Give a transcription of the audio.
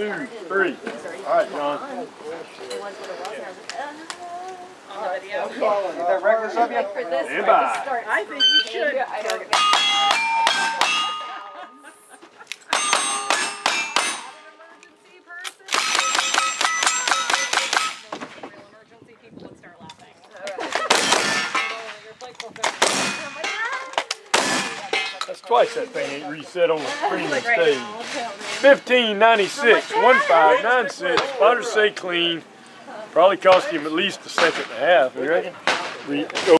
2, 3. All right, John. That reckless of you? Stand by. I think you should. That's twice that thing ain't reset on the screen and stage. 1596, 1596. Spotters say clean. Probably cost him at least a second and a half, you reckon?